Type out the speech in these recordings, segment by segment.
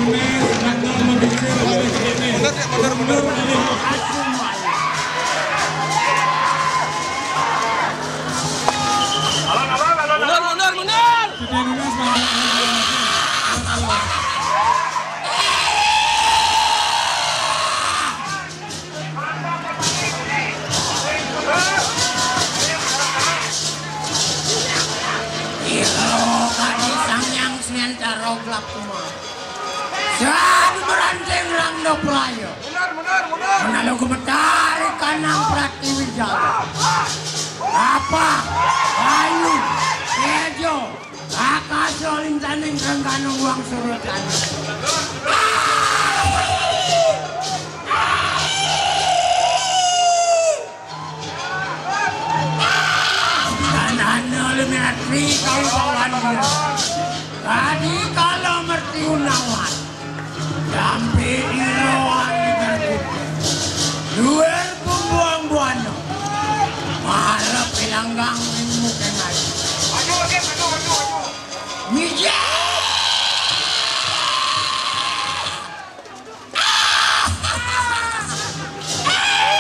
Mundur. Menalo kumetari kanang Pratiwijaya. Apa? Ayu, Tejo, Akaso lintaning rengganong uang surutan. Tanahnya eliminasi kau kawan dia. Tadi kalau merti unawan, dampi iroan di berkutu. Duel pembuang-buano. Maharap ilanggang ilmu kenal. Maju. Mijak!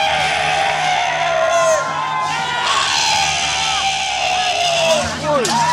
Gol.